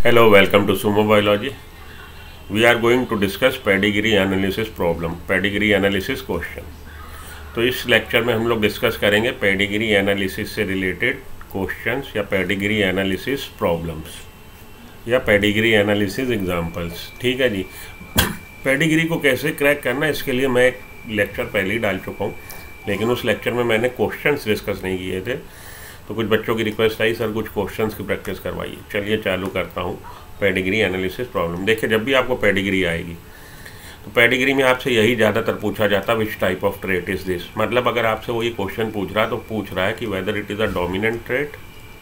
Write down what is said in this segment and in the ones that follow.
Hello, welcome to Sumo Biology. We are going to discuss pedigree analysis problem, pedigree analysis question. तो इस lecture में हम लोग discuss करेंगे पेडिग्री एनालिसिस से रिलेटेड क्वेश्चंस या पेडिग्री एनालिसिस प्रॉब्लम्स या पेडिग्री एनालिसिस एग्जांपल्स। ठीक है जी। पेडिग्री को कैसे क्रैक करना है इसके लिए मैं एक लेक्चर पहले ही डाल चुका हूँ, लेकिन उस लेक्चर में मैंने क्वेश्चंस डिस्कस नहीं किए थे, तो कुछ बच्चों की रिक्वेस्ट आई सर कुछ क्वेश्चंस की प्रैक्टिस करवाइए। चलिए चालू करता हूँ पेडिग्री एनालिसिस प्रॉब्लम। देखिए, जब भी आपको पेडिग्री आएगी तो पेडिग्री में आपसे यही ज़्यादातर पूछा जाता है, which type of trait is this. मतलब अगर आपसे वो ये क्वेश्चन पूछ रहा है तो पूछ रहा है कि whether it is a dominant trait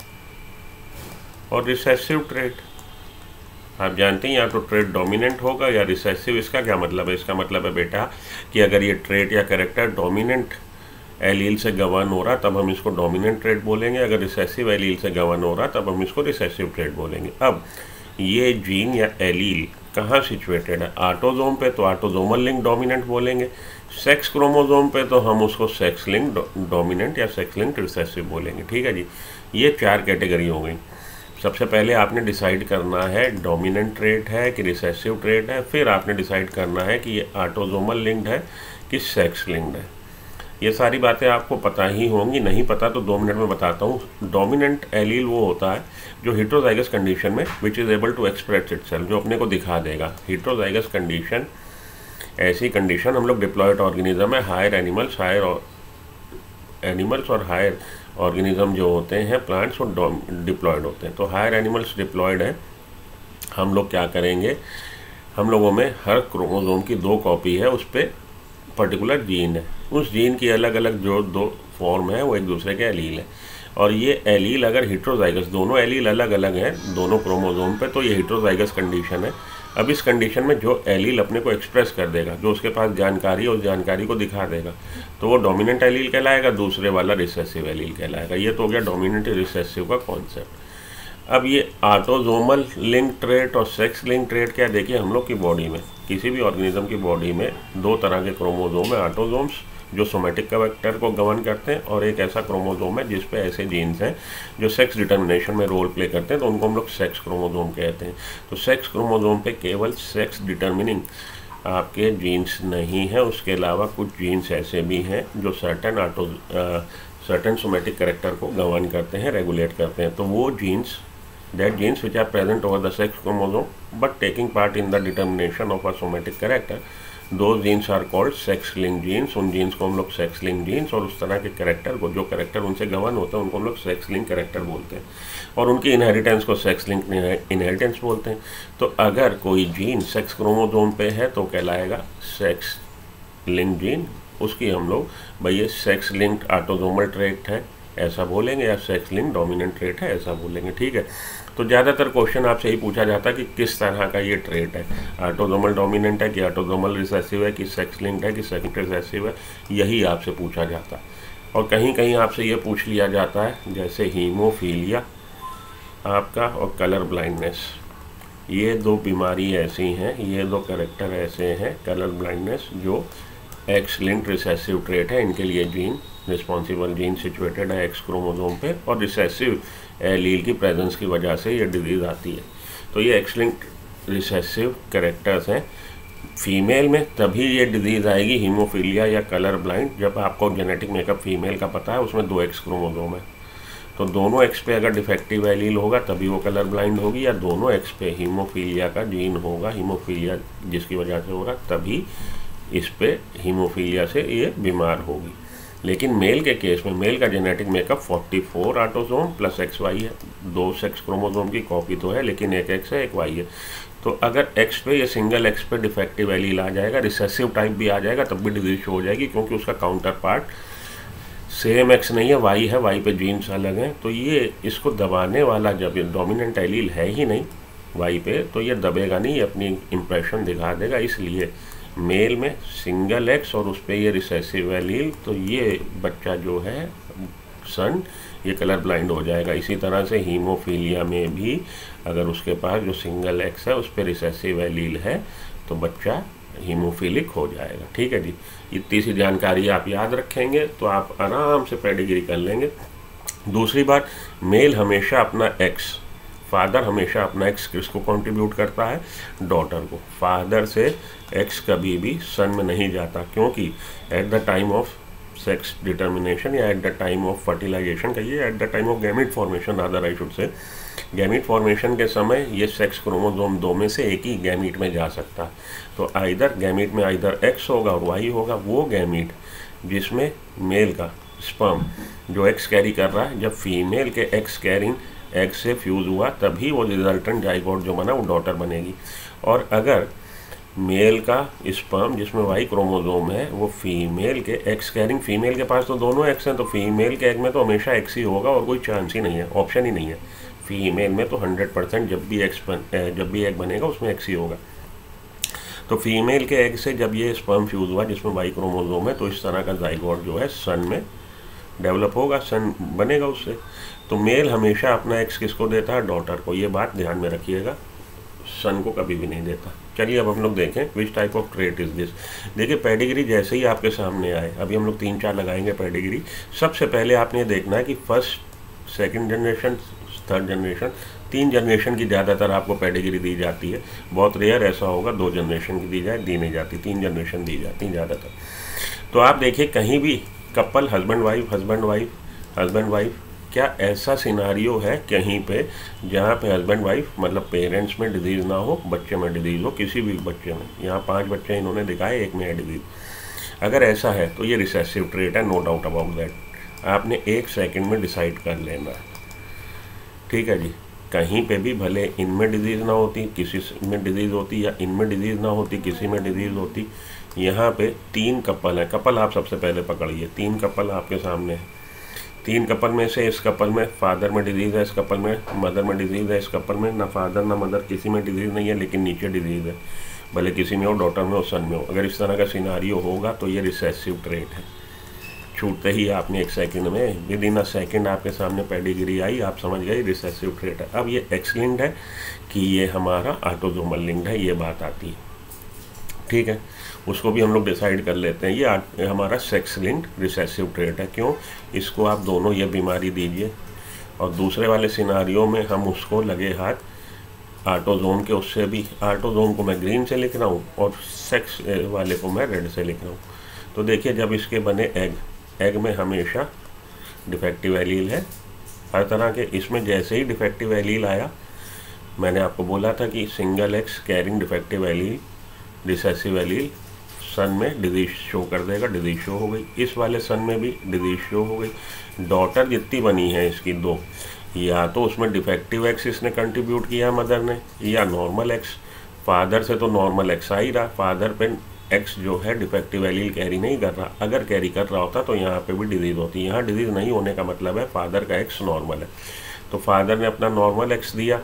और रिसेसिव ट्रेट। आप जानते हैं या तो ट्रेट डोमिनेंट होगा या रिसेसिव। इसका क्या मतलब है? इसका मतलब है बेटा कि अगर ये ट्रेट या कैरेक्टर डोमिनेंट एलील से गवर्न हो रहा तब हम इसको डोमिनेंट ट्रेट बोलेंगे, अगर रिसेसिव एलील से गवर्न हो रहा तब हम इसको रिसेसिव ट्रेट बोलेंगे। अब ये जीन या एलील कहाँ सिचुएटेड है? ऑटोजोम पे तो ऑटोजोमल लिंक डोमिनेंट बोलेंगे, सेक्स क्रोमोजोम पे तो हम उसको सेक्स लिंक डोमिनेंट या सेक्स लिंक रिसेसिव बोलेंगे। ठीक है जी। ये चार कैटेगरी हो गई। सबसे पहले आपने डिसाइड करना है डोमिनेंट ट्रेट है कि रिसेसिव ट्रेट है, फिर आपने डिसाइड करना है कि ये ऑटोजोमल लिंक्ड है कि सेक्स लिंक्ड है। ये सारी बातें आपको पता ही होंगी, नहीं पता तो 2 मिनट में बताता हूँ। डोमिनेंट एलील वो होता है जो हेटेरोजाइगस कंडीशन में which is able to express itself, जो अपने को दिखा देगा। हेटेरोजाइगस कंडीशन ऐसी कंडीशन हम लोग डिप्लॉयड ऑर्गेनिज्म है, हायर एनिमल्स और हायर ऑर्गेनिज्म जो होते हैं प्लांट्स और डिप्लॉयड होते हैं। तो हायर एनिमल्स डिप्लॉयड है, हम लोग क्या करेंगे, हम लोगों में हर क्रोमोसोम की 2 कॉपी है, उस पर पर्टिकुलर जीन है, उस जीन की अलग अलग जो 2 फॉर्म है वो एक दूसरे के एलील है। और ये एलील अगर हेटेरोजाइगस, दोनों एलील अलग अलग हैं दोनों क्रोमोसोम पे, तो ये हेटेरोजाइगस कंडीशन है। अब इस कंडीशन में जो एलील अपने को एक्सप्रेस कर देगा, जो उसके पास जानकारी है उस जानकारी को दिखा देगा, तो वो डोमिनेंट एलील कहलाएगा, दूसरे वाला रिसेसिव एलील कहलाएगा। ये तो हो गया डोमिनेंट रिसेसिव का कॉन्सेप्ट। अब ये ऑटोजोमल लिंक ट्रेट और सेक्स लिंक ट्रेट क्या? देखिए, हम लोग की बॉडी में, किसी भी ऑर्गेनिज्म की बॉडी में 2 तरह के क्रोमोसोम है। ऑटोजोम्स जो सोमेटिक कैरेक्टर को गवर्न करते हैं, और एक ऐसा क्रोमोसोम है जिस पे ऐसे जीन्स हैं जो सेक्स डिटर्मिनेशन में रोल प्ले करते हैं, तो उनको हम लोग सेक्स क्रोमोसोम कहते हैं। तो सेक्स क्रोमोसोम पे केवल सेक्स डिटर्मिनिंग आपके जीन्स नहीं है, उसके अलावा कुछ जीन्स ऐसे भी हैं जो सर्टन सोमेटिक कैरेक्टर को गवर्न करते हैं, रेगुलेट करते हैं। तो वो genes, that genes which are present over the sex chromosome but taking part in the determination of a somatic character, those genes are called sex linked genes। उन genes को हम लोग सेक्स लिंक जीन्स, और उस तरह के character को, जो कैरेक्टर उनसे गवर्न होता है, उनको हम लोग सेक्स लिंक कैरेक्टर बोलते हैं, और उनकी इनहेरिटेंस को सेक्स लिंक इनहेरिटेंस बोलते हैं। तो अगर कोई जीन सेक्स क्रोमोसोम पे है तो कहलाएगा सेक्स लिंक जीन, उसकी हम लोग भाई ये सेक्स लिंक्ड ऑटोजोमल ट्रेट है ऐसा बोलेंगे, या सेक्स लिंक डोमिनेंट ट्रेट है ऐसा बोलेंगे। ठीक है। तो ज़्यादातर क्वेश्चन आपसे ही पूछा जाता है कि किस तरह का ये ट्रेट है, ऑटोजोमल डोमिनेंट है कि ऑटोजोमल रिसेसिव है कि सेक्स लिंक्ड है कि सेक्स रिसेसिव है, यही आपसे पूछा जाता है। और कहीं कहीं आपसे ये पूछ लिया जाता है जैसे हीमोफीलिया आपका और कलर ब्लाइंडनेस, ये 2 बीमारी ऐसी हैं, ये 2 कैरेक्टर ऐसे हैं, कलर ब्लाइंडनेस जो एक्स लिंक्ड रिसेसिव ट्रेट है, इनके लिए जीन रिस्पॉन्सिबल जीन सिचुएटेड है एक्स क्रोमोसोम पे, और रिसेसिव एलील की प्रेजेंस की वजह से ये डिजीज़ आती है। तो ये एक्स लिंक्ड रिसेसिव कैरेक्टर्स हैं फीमेल में, तभी ये डिजीज़ आएगी हीमोफीलिया या कलर ब्लाइंड, जब आपको जेनेटिक मेकअप फीमेल का पता है, उसमें 2 एक्स क्रोमोसोम है। तो दोनों एक्स पे अगर डिफेक्टिव एलील होगा तभी वो कलर ब्लाइंड होगी, या दोनों एक्स पे हीमोफीलिया का जीन होगा, हीमोफीलिया जिसकी वजह से होगा, तभी इस पे हीमोफीलिया से ये बीमार होगी। लेकिन मेल के केस में, मेल का genetic makeup 44 autosome plus XY है, 2 सेक्स क्रोमोसोम की कॉपी तो है लेकिन एक X है एक Y है। तो अगर X पे या सिंगल X पे डिफेक्टिव एलील आ जाएगा, रिसेसिव टाइप भी आ जाएगा, तब भी डिजीज हो जाएगी, क्योंकि उसका काउंटर पार्ट सेम X नहीं है, Y है, Y पे जीन्स अलग हैं। तो ये इसको दबाने वाला, जब ये डोमिनेंट एलील है ही नहीं Y पे, तो ये दबेगा नहीं, ये अपनी इम्प्रेशन दिखा देगा। इसलिए मेल में सिंगल एक्स और उस पर ये रिसेसिव एलील, तो ये बच्चा जो है सन, ये कलर ब्लाइंड हो जाएगा। इसी तरह से हीमोफीलिया में भी अगर उसके पास जो सिंगल एक्स है उस पर रिसेसिव एलील है तो बच्चा हीमोफिलिक हो जाएगा। ठीक है जी। इतनी सी जानकारी आप याद रखेंगे तो आप आराम से पेडिग्री कर लेंगे। दूसरी बात, मेल हमेशा अपना एक्स फादर हमेशा अपना एक्स किसको कंट्रीब्यूट करता है, डॉटर को। फादर से एक्स कभी भी सन में नहीं जाता, क्योंकि at the time of sex determination या at the time of fertilization कहिए, at the time of gamete formation other I should say, gamete formation के समय ये सेक्स क्रोमोसोम 2 में से एक ही गैमीट में जा सकता है। तो आइदर गैमीट में आइदर एक्स होगा और वाई होगा। वो गैमीट जिसमें मेल का स्पर्म जो एक्स कैरी कर रहा है, जब फीमेल के एक्स कैरिंग एग से फ्यूज़ हुआ तभी वो रिजल्टेंट जाइगोट जो बना वो डॉटर बनेगी। और अगर मेल का स्पर्म जिसमें वाई क्रोमोसोम है वो फीमेल के एक्स कैरिंग, फीमेल के पास तो दोनों एक्स हैं, तो फीमेल के एग में तो हमेशा एक्स ही होगा और कोई चांस ही नहीं है, ऑप्शन ही नहीं है। फीमेल में तो 100% जब भी एग बनेगा उसमें एक्स ही होगा। तो फीमेल के एग से जब ये स्पर्म फ्यूज़ हुआ जिसमें वाई क्रोमोसोम है, तो इस तरह का जाइगोट जो है सन में डेवलप होगा, सन बनेगा उससे। तो मेल हमेशा अपना एक्स किसको देता है, डॉटर को। ये बात ध्यान में रखिएगा, सन को कभी भी नहीं देता। चलिए अब हम लोग देखें which type of trait is this. देखिए पेडिग्री जैसे ही आपके सामने आए, अभी हम लोग 3-4 लगाएंगे पेडिग्री। सबसे पहले आपने देखना है कि first, second generation, third generation, 3 generation की ज़्यादातर आपको पेडिग्री दी जाती है। बहुत रेयर ऐसा होगा 2 जनरेशन की दी जाए, दी नहीं जाती, 3 जनरेशन दी जाती हैं ज़्यादातर। तो आप देखिए कहीं भी couple husband wife, husband wife, husband wife, क्या ऐसा सिनारियो है कहीं पे जहाँ पे हस्बैंड वाइफ मतलब पेरेंट्स में डिजीज़ ना हो, बच्चे में डिजीज़ हो, किसी भी बच्चे में। यहाँ 5 बच्चे इन्होंने दिखाए, एक में है डिजीज़। अगर ऐसा है तो ये रिसेसिव ट्रेट है, नो डाउट अबाउट दैट। आपने 1 सेकंड में डिसाइड कर लेना है, ठीक है जी। कहीं पे भी भले इनमें डिजीज़ ना होती, किसी में डिजीज़ होती, या इनमें डिजीज़ ना होती, किसी में डिजीज़ होती। यहाँ पे 3 कपल है, कपल आप सबसे पहले पकड़िए। 3 कपल आपके सामने है। 3 कपल में से इस कपल में फादर में डिजीज़ है, इस कपल में मदर में डिजीज़ है, इस कपल में ना फादर ना मदर, किसी में डिजीज़ नहीं है, लेकिन नीचे डिजीज़ है। भले किसी में हो, डॉटर में हो, सन में हो। अगर इस तरह का सिनारियो होगा तो ये रिसेसिव ट्रेट है। छूटते ही आपने 1 सेकंड में, विद इन अ सेकंड आपके सामने पेडिग्री आई, आप समझ गए रिसेसिव ट्रेट है। अब ये एक्स लिंक्ड है कि ये हमारा ऑटोसोमल लिंक्ड है, ये बात आती है, ठीक है। उसको भी हम लोग डिसाइड कर लेते हैं। ये हमारा सेक्स लिंक्ड रिसेसिव ट्रेट है। क्यों? इसको आप दोनों ये बीमारी दीजिए और दूसरे वाले सिनारियो में हम उसको लगे हाथ ऑटोजोम के, उससे भी ऑटोजोम को मैं ग्रीन से लिख रहा हूँ और सेक्स वाले को मैं रेड से लिख रहा हूँ। तो देखिए जब इसके बने एग में हमेशा डिफेक्टिव एलील है हर तरह के। इसमें जैसे ही डिफेक्टिव एलील आया, मैंने आपको बोला था कि single X carrying defective allele, recessive allele son में डिजीज शो कर देगा। डिजीज शो हो गई, इस वाले सन में भी डिजीज शो हो गई। डॉटर जितनी बनी है इसकी 2, या तो उसमें डिफेक्टिव एक्स इसने कंट्रीब्यूट किया मदर ने, या नॉर्मल एक्स। फादर से तो नॉर्मल एक्स आ ही रहा, फादर पे एक्स जो है डिफेक्टिव एलील कैरी नहीं कर रहा। अगर कैरी कर रहा होता तो यहाँ पे भी डिजीज़ होती। यहाँ डिजीज़ नहीं होने का मतलब है फादर का एक्स नॉर्मल है। तो फादर ने अपना नॉर्मल एक्स दिया,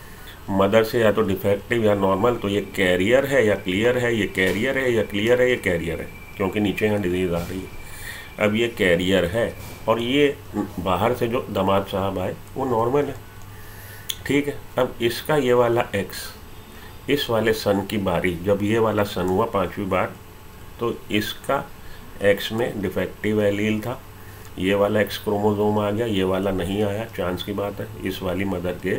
मदर से या तो डिफेक्टिव या नॉर्मल, तो ये कैरियर है या क्लियर है, ये कैरियर है या क्लियर है, ये कैरियर है, क्योंकि नीचे यहाँ डिजीज़ आ रही है। अब ये कैरियर है और ये बाहर से जो दामाद साहब आए वो नॉर्मल है, ठीक है। अब इसका ये वाला एक्स, इस वाले सन की बारी, जब ये वाला सन हुआ 5वीं बार, तो इसका एक्स में डिफेक्टिव एलील था, ये वाला एक्स क्रोमोसोम आ गया, ये वाला नहीं आया, चांस की बात है। इस वाली मदर के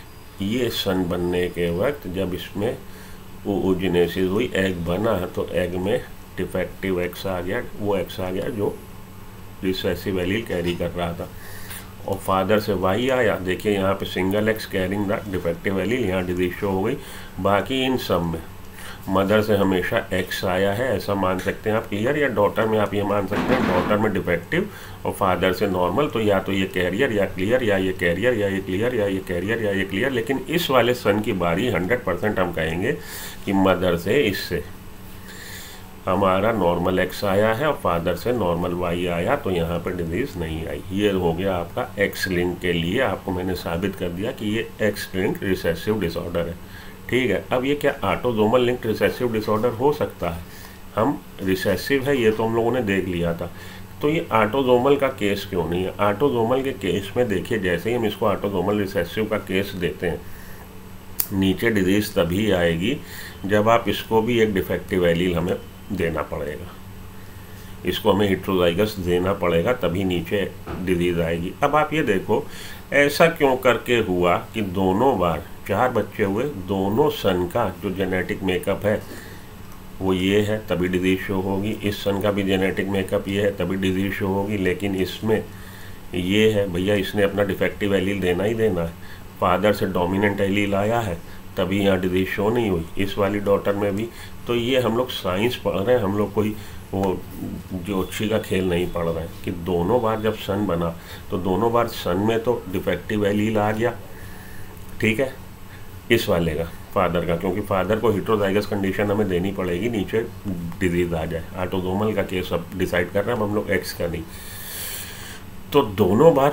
ये सन बनने के वक्त जब इसमें oogenesis हुई, एग बना, तो एग में डिफेक्टिव एक्स आ गया, वो एक्स आ गया जो रिसेसिव एलील कैरी कर रहा था। और फादर से वाई आया, देखिए यहाँ पे single X carrying the defective allele, यहाँ डिजीज शो हो गई। बाकी इन सब में मदर से हमेशा एक्स आया है, ऐसा मान सकते हैं आप, क्लियर। या डॉटर में आप ये मान सकते हैं डॉटर में डिफेक्टिव और फादर से नॉर्मल, तो या तो ये कैरियर या क्लियर, या ये कैरियर या ये क्लियर, या ये कैरियर या ये क्लियर। लेकिन इस वाले सन की बारी 100% हम कहेंगे कि मदर से, इससे हमारा नॉर्मल एक्स आया है और फादर से नॉर्मल वाई आया, तो यहाँ पर डिजीज़ नहीं आई। ये हो गया आपका एक्स लिंक के लिए, आपको मैंने साबित कर दिया कि ये एक्स लिंक रिसेसिव डिसऑर्डर है, ठीक है। अब ये क्या ऑटोसोमल लिंक रिसेसिव डिसऑर्डर हो सकता है? हम रिसेसिव है ये तो हम लोगों ने देख लिया था, तो ये ऑटोसोमल का केस क्यों नहीं है? ऑटोसोमल के केस में देखिए, जैसे ही हम इसको ऑटोसोमल रिसेसिव का केस देते हैं, नीचे डिजीज़ तभी आएगी जब आप इसको भी एक डिफेक्टिव एलील हमें देना पड़ेगा, इसको हमें हेटेरोजाइगस देना पड़ेगा, तभी नीचे डिजीज़ आएगी। अब आप ये देखो ऐसा क्यों करके हुआ कि दोनों बार 4 बच्चे हुए, दोनों सन का जो जेनेटिक मेकअप है वो ये है, तभी डिजीज़ शो होगी। इस सन का भी जेनेटिक मेकअप ये है, तभी डिजीज़ शो होगी। लेकिन इसमें ये है भैया, इसने अपना डिफेक्टिव एलील देना ही देना है। फादर से डोमिनेंट एलील आया है, तभी यहाँ डिजीज़ शो नहीं हुई। इस वाली डॉटर में भी। तो ये हम लोग साइंस पढ़ रहे हैं, हम लोग कोई वो ज्योतिषी का खेल नहीं पढ़ रहे हैं कि दोनों बार जब सन बना तो दोनों बार सन में तो डिफेक्टिव एलील आ गया, ठीक है, इस वाले का फादर का, क्योंकि फादर को हेटेरोजाइगस कंडीशन हमें देनी पड़ेगी, नीचे डिजीज़ आ जाए। ऑटोसोमल का केस अब डिसाइड कर रहे हैं हम लोग, एक्स का नहीं। तो दोनों बार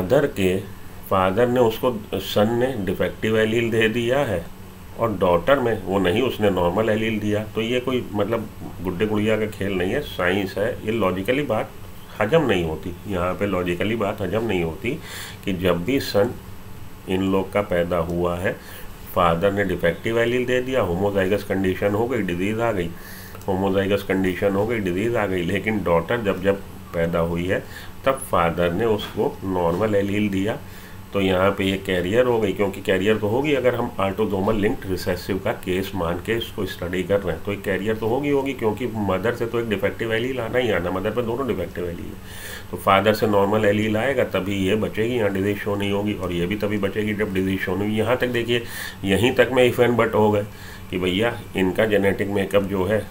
फादर ने उसको, सन ने डिफेक्टिव एलील दे दिया है और डॉटर में वो नहीं, उसने नॉर्मल एलील दिया। तो ये कोई मतलब गुड्डे गुड़िया का खेल नहीं है, साइंस है। ये लॉजिकली बात हजम नहीं होती, यहाँ पे लॉजिकली बात हजम नहीं होती कि जब भी सन इन लोग का पैदा हुआ है, फादर ने डिफेक्टिव एलील दे दिया, होमोजाइगस कंडीशन हो गई, डिजीज़ आ गई, होमोजाइगस कंडीशन हो गई, डिजीज़ आ गई। लेकिन डॉटर जब पैदा हुई है तब फादर ने उसको नॉर्मल एलील दिया, तो यहाँ पे ये कैरियर हो गई, क्योंकि कैरियर तो होगी अगर हम ऑटोसोमल लिंक्ड रिसेसिव का केस मान के इसको स्टडी कर रहे हैं, तो एक कैरियर तो होगी, क्योंकि मदर से तो एक डिफेक्टिव एलील आना ही आना, मदर पे दोनों डिफेक्टिव एलील है। तो फादर से नॉर्मल एलील आएगा तभी ये बचेगी, यहाँ डिजीज शो नहीं होगी, और ये भी तभी बचेगी जब डिजीज शो नहीं होगी। यहाँ तक देखिए, यहीं तक में इफ एंड बट हो गए कि भैया इनका जेनेटिक मेकअप जो है,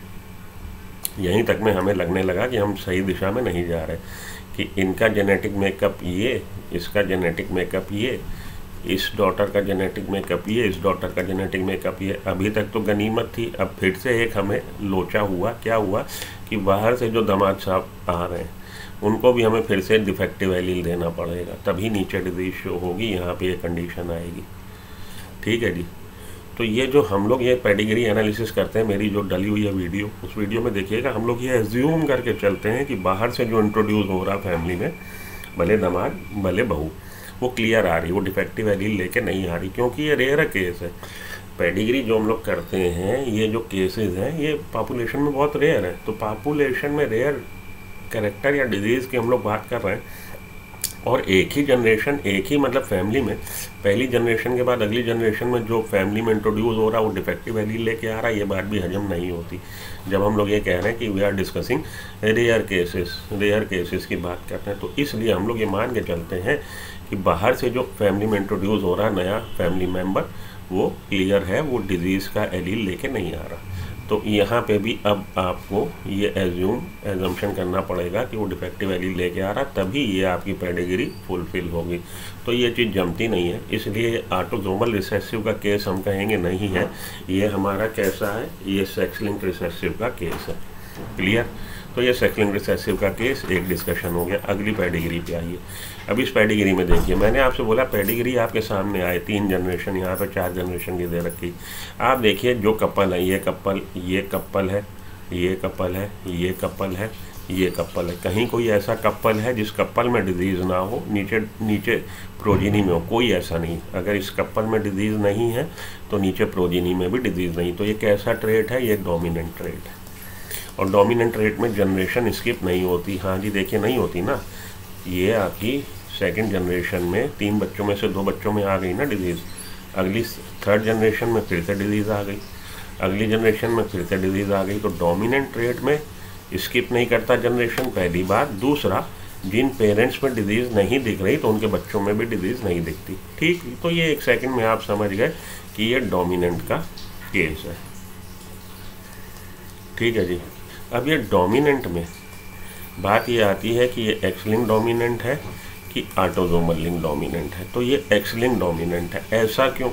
यहीं तक में हमें लगने लगा कि हम सही दिशा में नहीं जा रहे, कि इनका जेनेटिक मेकअप ये, इसका जेनेटिक मेकअप ये, इस डॉटर का जेनेटिक मेकअप ये, इस डॉटर का जेनेटिक मेकअप ये। अभी तक तो गनीमत थी, अब फिर से एक हमें लोचा हुआ। क्या हुआ कि बाहर से जो दामाद साहब आ रहे हैं उनको भी हमें फिर से डिफेक्टिव एलील देना पड़ेगा, तभी नीचे डिजीज शो होगी, यहाँ पे ये कंडीशन आएगी, ठीक है जी। तो ये जो हम लोग ये पेडिग्री एनालिसिस करते हैं, मेरी जो डली हुई है वीडियो, उस वीडियो में देखिएगा हम लोग ये एज्यूम करके चलते हैं कि बाहर से जो इंट्रोड्यूस हो रहा फैमिली में, भले दामाद भले बहू, वो क्लियर आ रही, वो डिफेक्टिव एलील लेके नहीं आ रही, क्योंकि ये रेयर केस है। पेडिग्री जो हम लोग करते हैं, ये जो केसेस हैं ये पॉपुलेशन में बहुत रेयर है। तो पॉपुलेशन में रेयर कैरेक्टर या डिजीज़ की हम लोग बात कर रहे हैं, और एक ही जनरेशन, एक ही मतलब फैमिली में, पहली जनरेशन के बाद अगली जनरेशन में जो फैमिली में इंट्रोड्यूस हो रहा है वो डिफेक्टिव एलील लेके आ रहा है, ये बात भी हजम नहीं होती। जब हम लोग ये कह रहे हैं कि we are discussing rare cases की बात करते हैं, तो इसलिए हम लोग ये मान के चलते हैं कि बाहर से जो फैमिली में इंट्रोड्यूस हो रहा है नया फैमिली मेम्बर, वो क्लियर है, वो डिजीज़ का एलील लेके नहीं आ रहा। तो यहाँ पे भी अब आपको ये एजम्पशन करना पड़ेगा कि वो डिफेक्टिव एलील लेके आ रहा, तभी ये आपकी पेडिग्री फुलफिल होगी। तो ये चीज़ जमती नहीं है, इसलिए ऑटोसोमल रिसेसिव का केस हम कहेंगे नहीं है। ये हमारा कैसा है, ये सेक्स लिंक्ड रिसेसिव का केस है, क्लियर। तो ये सेक्स लिंक्ड रिसेसिव का केस एक डिस्कशन हो गया। अगली पेडिग्री पे आइए। अब इस पेडिग्री में देखिए, मैंने आपसे बोला पेडिग्री आपके सामने आए, 3 जनरेशन, यहाँ पे 4 जनरेशन की दे रखी। आप देखिए जो कपल है, ये कपल है, ये कपल है, ये कपल है, ये कपल है। कहीं कोई ऐसा कपल है जिस कपल में डिजीज़ ना हो, नीचे प्रोजिनी में हो? कोई ऐसा नहीं। अगर इस कपल में डिजीज़ नहीं है तो नीचे प्रोजिनी में भी डिजीज़ नहीं। तो ये कैसा ट्रेट है? ये डोमिनेंट ट्रेट है, और डोमिनेंट ट्रेट में जनरेशन स्किप नहीं होती। हाँ जी, देखिए नहीं होती ना। ये आपकी सेकंड जनरेशन में 3 बच्चों में से 2 बच्चों में आ गई ना डिजीज़, अगली थर्ड जनरेशन में फिर से डिजीज़ आ गई, अगली जनरेशन में फिर से डिजीज़ आ गई। तो डोमिनेंट ट्रेट में स्किप नहीं करता जनरेशन, पहली बात। दूसरा, जिन पेरेंट्स में डिजीज़ नहीं दिख रही तो उनके बच्चों में भी डिजीज़ नहीं दिखती, ठीक। तो ये एक सेकंड में आप समझ गए कि ये डोमिनेंट का केस है, ठीक है जी। अब ये डोमिनेंट में बात ये आती है कि ये एक्स लिंक डोमिनेंट है कि ऑटोसोमल लिंक डोमिनेंट है। तो ये एक्स लिंक डोमिनेंट है। ऐसा क्यों?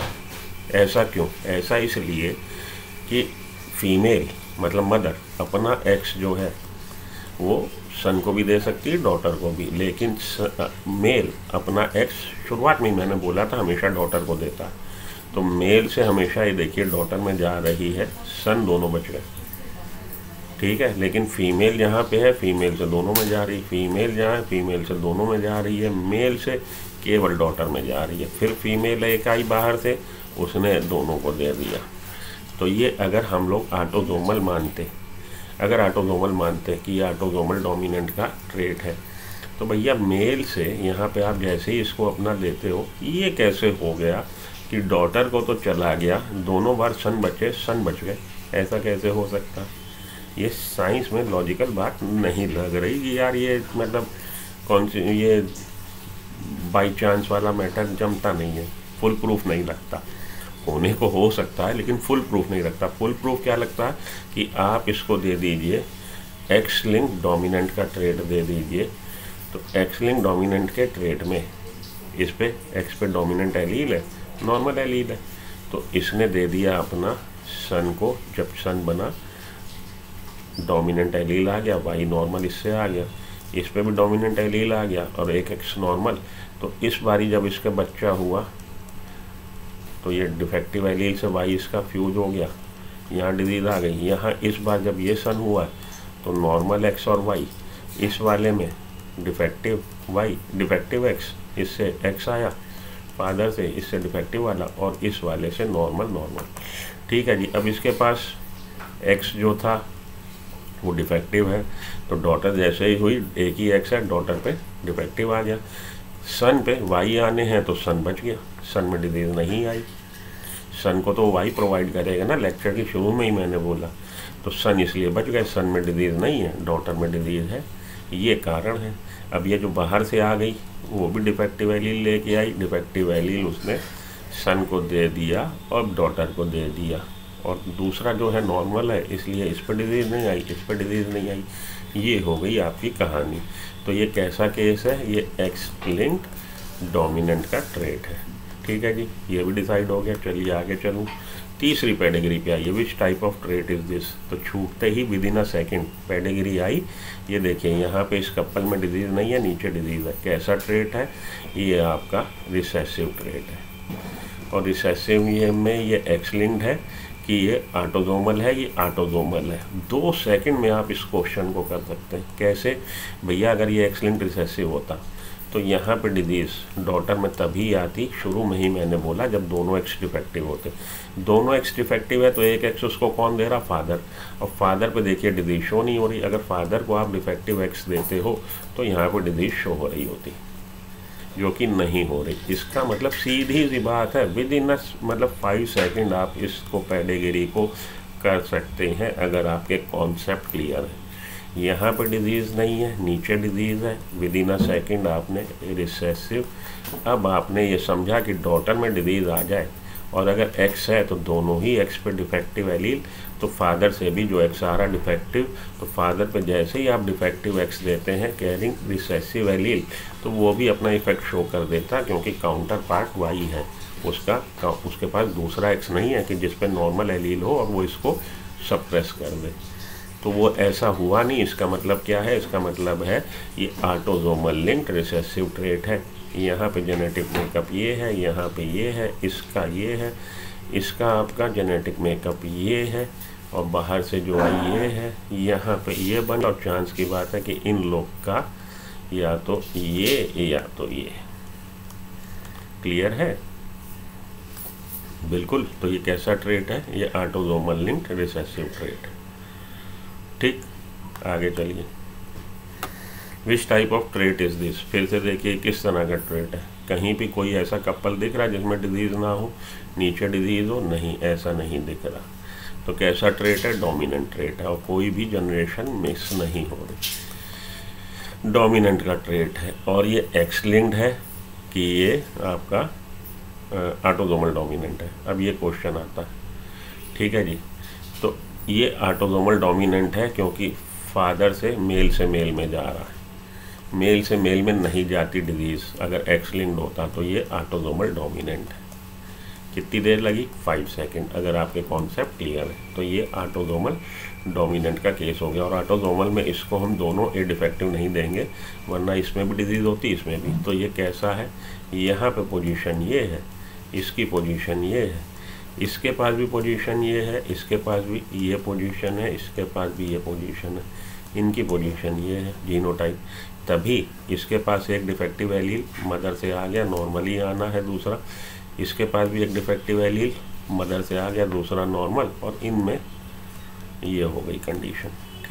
ऐसा इसलिए कि फीमेल मतलब मदर अपना एक्स जो है वो सन को भी दे सकती है, डॉटर को भी, लेकिन मेल अपना एक्स, शुरुआत में मैंने बोला था, हमेशा डॉटर को देता है। तो मेल से हमेशा ये देखिए डॉटर में जा रही है, सन दोनों बच गए, ठीक है। लेकिन फीमेल जहाँ पे है, फीमेल से दोनों में जा रही, फीमेल जहाँ है फीमेल से दोनों में जा रही है, मेल से केवल डॉटर में जा रही है। फिर फीमेल एक आई बाहर से, उसने दोनों को दे दिया। तो ये अगर हम लोग ऑटोसोमल मानते, अगर ऑटोसोमल मानते हैं कि ये ऑटोसोमल डोमिनेंट का ट्रेट है, तो भैया मेल से यहाँ पे आप जैसे ही इसको अपना लेते हो, ये कैसे हो गया कि डॉटर को तो चला गया, दोनों बार सन बच गए, ऐसा कैसे हो सकता? ये साइंस में लॉजिकल बात नहीं लग रही कि यार ये मतलब कौन सी ये बाई चांस वाला मैटर जमता नहीं है, फुल प्रूफ नहीं लगता। होने को हो सकता है लेकिन फुल प्रूफ नहीं लगता। फुल प्रूफ क्या लगता है कि आप इसको दे दीजिए एक्स लिंक डोमिनेंट का ट्रेट दे दीजिए, तो एक्स लिंक डोमिनेंट के ट्रेट में इस पे एक्स पे डोमिनेंट एलील है, नॉर्मल एलील है, तो इसने दे दिया अपना सन को, जब सन बना डोमिनेंट एलील आ गया, वाई नॉर्मल इससे आ गया, इस पे भी डोमिनेंट एलील आ गया और एक एक्स नॉर्मल। तो इस बारी जब इसका बच्चा हुआ तो ये डिफेक्टिव एलील से वाई इसका फ्यूज हो गया, यहाँ डिजीज़ आ गई। यहाँ इस बार जब ये सन हुआ तो नॉर्मल एक्स और वाई, इस वाले में डिफेक्टिव वाई डिफेक्टिव एक्स, इससे एक्स आया फादर से, इससे डिफेक्टिव वाला, और इस वाले से नॉर्मल। ठीक है जी। अब इसके पास एक्स जो था वो डिफेक्टिव है, तो डॉटर जैसे ही हुई, एक ही एक्स है, डॉटर पे डिफेक्टिव आ गया। सन पे वाई आने हैं तो सन बच गया, सन में डिजीज़ नहीं आई। सन को तो वाई प्रोवाइड करेगा ना, लेक्चर के शुरू में ही मैंने बोला, तो सन इसलिए बच गए, सन में डिजीज़ नहीं है, डॉटर में डिजीज़ है, ये कारण है। अब ये जो बाहर से आ गई वो भी डिफेक्टिव एलील लेके आई, डिफेक्टिव एलील उसने सन को दे दिया और डॉटर को दे दिया, और दूसरा जो है नॉर्मल है, इसलिए इस पर डिजीज़ नहीं आई, इस पर डिजीज़ नहीं आई। ये हो गई आपकी कहानी। तो ये कैसा केस है? ये एक्स लिंक डोमिनेंट का ट्रेट है। ठीक है जी, ये भी डिसाइड हो गया। चलिए आगे चलूँ, तीसरी पेडिग्री पे आइए। Which type of trait is this? तो छूटते ही within a second pedigree आई। ये देखिए यहाँ पे इस कपल में डिजीज़ नहीं है, नीचे डिजीज़ है। कैसा ट्रेट है? ये आपका रिसेसिव ट्रेट है, और रिसेसिव ये में ये एक्स लिंक्ड है कि ये ऑटोसोमल है, ये ऑटोसोमल है। 2 सेकंड में आप इस क्वेश्चन को कर सकते हैं। कैसे भैया? अगर ये एक्स लिंक्ड रिसेसिव होता तो यहाँ पे डिजीज़ डॉटर में तभी आती, शुरू में ही मैंने बोला, जब दोनों एक्स डिफेक्टिव होते। दोनों एक्स डिफेक्टिव है तो एक एक्स उसको कौन दे रहा? फादर। और फादर पे देखिए डिजीज़ शो नहीं हो रही। अगर फादर को आप डिफेक्टिव एक्स देते हो तो यहाँ पर डिजीज़ शो हो रही होती, जो कि नहीं हो रही। इसका मतलब सीधी सी बात है, विद इन मतलब 5 सेकंड आप इसको पेडिग्री को कर सकते हैं अगर आपके कॉन्सेप्ट क्लियर है। यहाँ पर डिजीज़ नहीं है, नीचे डिजीज़ है, विद इन अ सेकेंड आपने रिसेसिव। अब आपने ये समझा कि डॉटर में डिजीज़ आ जाए और अगर एक्स है तो दोनों ही एक्स पे डिफेक्टिव एलील, तो फादर से भी जो एक्स आ रहा डिफेक्टिव, तो फादर पे जैसे ही आप डिफेक्टिव एक्स देते हैं कैरिंग रिसेसिव एलील, तो वो भी अपना इफेक्ट शो कर देता, क्योंकि काउंटर पार्ट वाई है उसका, उसके पास दूसरा एक्स नहीं है कि जिस पे नॉर्मल एलील हो और वो इसको सप्रेस कर दे। तो वो ऐसा हुआ नहीं। इसका मतलब क्या है? इसका मतलब है ये ऑटोसोमल लिंक्ड रिसेसिव ट्रेट है। यहाँ पे जेनेटिक मेकअप ये है, यहाँ पे ये है, इसका ये है, इसका आपका जेनेटिक मेकअप ये है, और बाहर से जो आई ये है, यहाँ पे ये बन, और चांस की बात है कि इन लोग का या तो ये या तो ये। क्लियर है? बिल्कुल। तो ये कैसा ट्रेट है? ये ऑटोसोमल लिंक्ड रिसेसिव ट्रेट है। ठीक, आगे चलिए। Which type of trait is this? फिर से देखिए किस तरह का ट्रेट है। कहीं भी कोई ऐसा कपल दिख रहा है जिसमें डिजीज़ ना हो, नीचे डिजीज़ हो? नहीं, ऐसा नहीं दिख रहा। तो कैसा ट्रेट है? डोमिनेंट ट्रेट है, और कोई भी जनरेशन मिस नहीं हो रही। डोमिनेंट का ट्रेट है, और ये एक्स लिंक्ड है कि ये आपका ऑटोसोमल डोमिनेंट है। अब ये क्वेश्चन आता है, ठीक है जी। तो ये ऑटोसोमल डोमिनेंट है क्योंकि फादर से मेल में जा रहा है, मेल से मेल में नहीं जाती डिजीज़। अगर एक्स लिंक्ड होता तो ये ऑटोसोमल डोमिनेंट है। कितनी देर लगी? 5 सेकंड। अगर आपके कॉन्सेप्ट क्लियर है तो ये ऑटोसोमल डोमिनेंट का केस हो गया। और ऑटोसोमल में इसको हम दोनों ए डिफेक्टिव नहीं देंगे, वरना इसमें भी डिजीज़ होती, इसमें भी। तो ये कैसा है? यहाँ पे पोजीशन ये है, इसकी पोजीशन ये है, इसके पास भी पोजीशन ये है, इसके पास भी ये पोजीशन है, इसके पास भी ये पोजीशन है, इनकी पोजीशन ये है, जीनोटाइप। तभी इसके पास एक डिफेक्टिव एलील मदर से आ गया, नॉर्मली आना है दूसरा। इसके पास भी एक डिफेक्टिव एलील मदर से आ गया, दूसरा नॉर्मल, और इनमें ये हो गई कंडीशन। ठीक।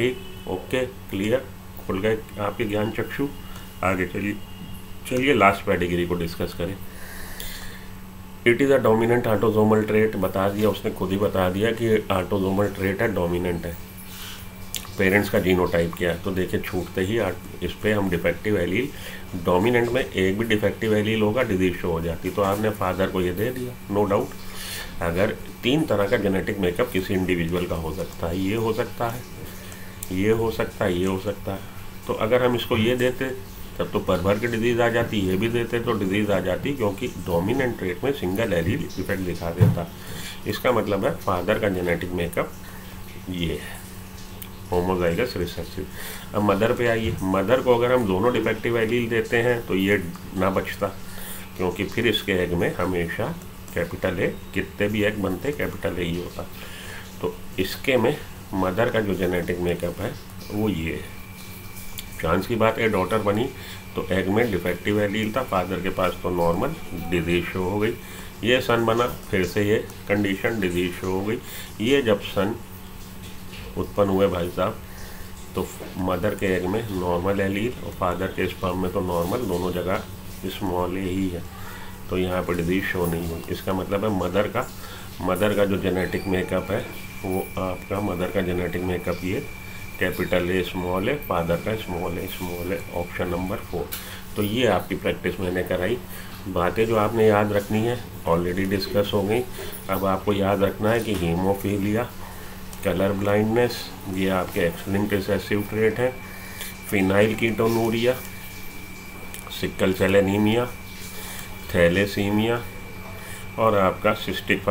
ठीक, ओके, क्लियर, खुल गए आपके ज्ञान चक्षु। आगे चलिए लास्ट पेडिग्री को डिस्कस करें। It is a dominant autosomal trait, बता दिया उसने, खुद ही बता दिया कि ऑटोसोमल ट्रेट है, डोमिनेंट है। पेरेंट्स का जीनोटाइप क्या है, तो देखिए छूटते ही इस पर हम डिफेक्टिव एलील, डोमिनेंट में एक भी डिफेक्टिव एलील होगा डिजीज शो हो जाती, तो आपने फादर को ये दे दिया, नो डाउट। अगर 3 तरह का जेनेटिक मेकअप किसी इंडिविजुअल का हो सकता है, ये हो सकता है, ये हो सकता है, ये हो सकता है, तो अगर हम इसको ये देते तब तो भर की डिजीज़ आ जाती, ये भी देते तो डिजीज़ आ जाती, क्योंकि डोमिनेंट ट्रेट में सिंगल एलील इफेक्ट दिखा देता। इसका मतलब है फादर का जेनेटिक मेकअप ये है, होमोजाइगस रिसेसिव। अब मदर पे आइए, मदर को अगर हम दोनों डिफेक्टिव एलील देते हैं तो ये ना बचता, क्योंकि फिर इसके एग में हमेशा कैपिटल ए, कितने भी एग बनते कैपिटल ए ही होता। तो इसके में मदर का जो जेनेटिक मेकअप है वो ये है। चांस की बात है डॉटर बनी तो एग में डिफेक्टिव एलील था, फादर के पास तो नॉर्मल, डिजीज शो हो गई। ये सन बना, फिर से ये कंडीशन, डिजीज शो हो गई। ये जब सन उत्पन्न हुए भाई साहब, तो मदर के एग में नॉर्मल एलील और फादर के स्पर्म में तो नॉर्मल, दोनों जगह स्मॉल ए ही है, तो यहाँ पर डिजीज शो नहीं हुई। इसका मतलब है मदर का जो जेनेटिक मेकअप है वो आपका, मदर का जेनेटिक मेकअप ये कैपिटल ए स्मॉल है, फादर का स्मॉल है, ऑप्शन नंबर 4। तो ये आपकी प्रैक्टिस मैंने कराई। बातें जो आपने याद रखनी है ऑलरेडी डिस्कस हो गई। अब आपको याद रखना है कि हीमोफीलिया, कलर ब्लाइंडनेस, ये आपके एक्स-लिंक्ड रिसेसिव ट्रेट है। Phenylketonuria, sickle cell anaemia, thalassemia और आपका सिस्टिक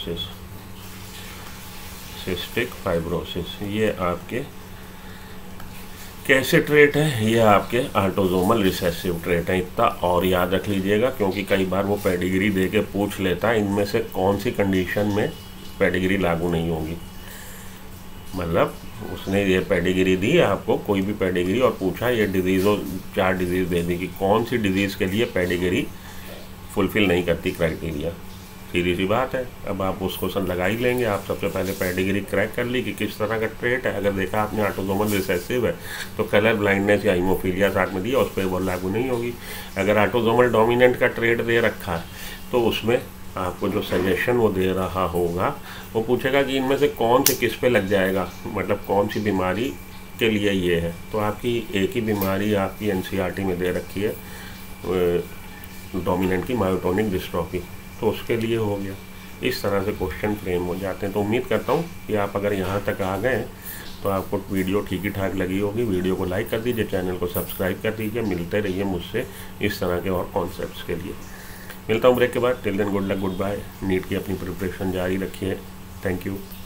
फाइब्रोसिस, ये आपके कैसे ट्रेट है, ये आपके ऑटोसोमल रिसेसिव ट्रेट है। इतना और याद रख लीजिएगा, क्योंकि कई बार वो पेडिग्री दे के पूछ लेता है इनमें से कौन सी कंडीशन में पेडिग्री लागू नहीं होगी। मतलब उसने ये पेडिग्री दी आपको, कोई भी पेडिग्री, और पूछा ये डिजीज़, 4 डिजीज़ दे दी कि कौन सी डिजीज़ के लिए पेडिग्री फुलफिल नहीं करती क्राइटेरिया। सीधी सी बात है। अब आप उस क्वेश्चन लगा ही लेंगे। आप सबसे पहले पेडिग्री क्रैक कर ली कि किस तरह का ट्रेट है। अगर देखा आपने ऑटोसोमल रिसेसिव है तो कलर ब्लाइंडनेस या हीमोफीलिया साथ में दिया, उस पर वो लागू नहीं होगी। अगर ऑटोसोमल डोमिनेंट का ट्रेट दे रखा है तो उसमें आपको जो सजेशन वो दे रहा होगा वो पूछेगा कि इनमें से कौन से किस पे लग जाएगा, मतलब कौन सी बीमारी के लिए ये है। तो आपकी एक ही बीमारी आपकी एनसीईआरटी में दे रखी है, डोमिनेंट की मायोटोनिक डिस्ट्रॉफी, तो उसके लिए हो गया। इस तरह से क्वेश्चन फ्रेम हो जाते हैं। तो उम्मीद करता हूँ कि आप अगर यहाँ तक आ गए तो आपको वीडियो ठीक ही ठाक लगी होगी। वीडियो को लाइक कर दीजिए, चैनल को सब्सक्राइब कर दीजिए। मिलते रहिए मुझसे इस तरह के और कॉन्सेप्ट्स के लिए। मिलता हूँ ब्रेक के बाद। Till then good luck, good bye. NEET की अपनी प्रिपरेशन जारी रखिए। Thank you.